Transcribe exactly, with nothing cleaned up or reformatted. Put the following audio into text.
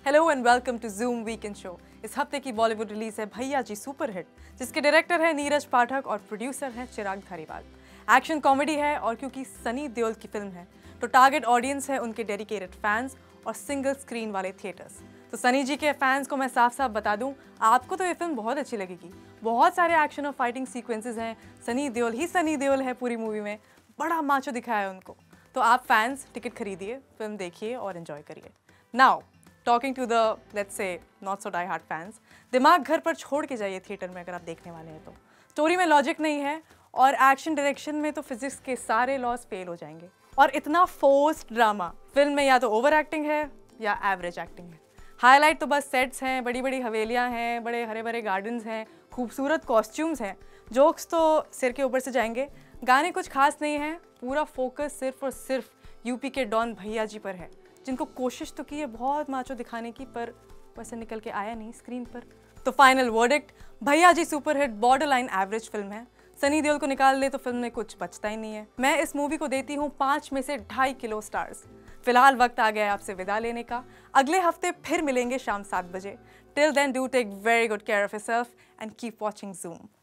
Hello and welcome to Zoom weekend show. इस हफ्ते की बॉलीवुड रिलीज है भैया जी सुपर हिट, जिसके डायरेक्टर है नीरज पाठक और प्रोड्यूसर है चिराग धारीवाल। एक्शन कॉमेडी है और क्योंकि सनी देओल की फिल्म है तो टारगेट ऑडियंस है उनके डेडिकेटेड फैंस और सिंगल स्क्रीन वाले थिएटर्स। तो सनी जी के फैंस को मैं साफ साफ बता दूं, आपको तो ये फिल्म बहुत अच्छी लगेगी। बहुत सारे एक्शन और फाइटिंग सीक्वेंसेस हैं, सनी देओल ही सनी देओल है पूरी मूवी में, बड़ा माचो दिखाया है उनको। तो आप फैंस टिकट खरीदिए, फिल्म देखिए और एंजॉय करिए। Now talking to the let's say not so die hard fans, दिमाग घर पर छोड़ के जाइए थिएटर में अगर आप देखने वाले हैं तो। स्टोरी में लॉजिक नहीं है और एक्शन डायरेक्शन में तो फिजिक्स के सारे लॉज फेल हो जाएंगे। और इतना फोर्स्ड ड्रामा फिल्म में या तो ओवर एक्टिंग है या एवरेज एक्टिंग है। हाईलाइट तो बस सेट्स हैं, बड़ी बड़ी हवेलियां हैं, बड़े हरे भरे गार्डन्स हैं, खूबसूरत कॉस्ट्यूम्स हैं। जोक्स तो सिर के ऊपर से जाएंगे, गाने कुछ खास नहीं हैं। पूरा फोकस सिर्फ और सिर्फ यूपी के डॉन भैया जी पर है, जिनको कोशिश तो की है बहुत माचो दिखाने की, पर वैसे निकल के आया नहीं स्क्रीन पर। तो final verdict, Bhaiyya ji super hit borderline average film है। सनी देओल को निकाल दे तो फिल्म में कुछ बचता ही नहीं है। मैं इस मूवी को देती हूँ पाँच में से ढाई किलो स्टार्स। फिलहाल वक्त आ गया है आपसे विदा लेने का। अगले हफ्ते फिर मिलेंगे शाम सात बजे। Till then do take very good care of yourself and keep watching zoom.